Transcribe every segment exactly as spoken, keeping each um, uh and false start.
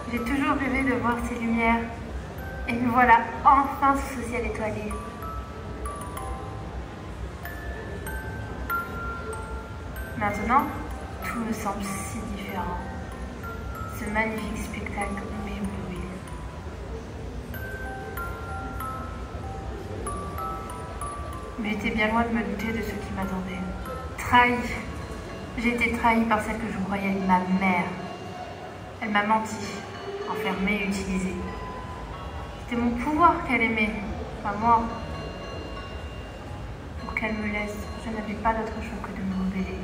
J'ai toujours rêvé de voir ces lumières. Et me voilà enfin sous ce ciel étoilé. Maintenant, tout me semble si différent. Ce magnifique spectacle m'éblouit. Mais j'étais bien loin de me douter de ce qui m'attendait. Trahie. J'ai été trahie par celle que je croyais être ma mère. Elle m'a menti, enfermée et utilisée. C'était mon pouvoir qu'elle aimait, pas moi. Pour qu'elle me laisse, je n'avais pas d'autre choix que de me rebeller.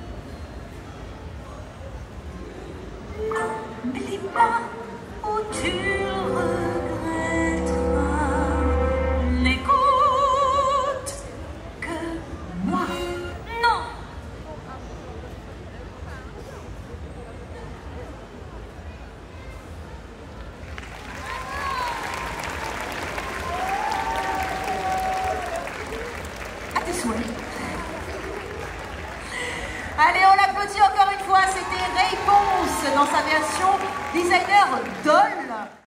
N'oublie pas où tu regretteras. N'écoute que moi. Non. À tes souhaits. Allez, on l'applaudit encore une fois, c'était Ray Ponce dans sa version designer Doll.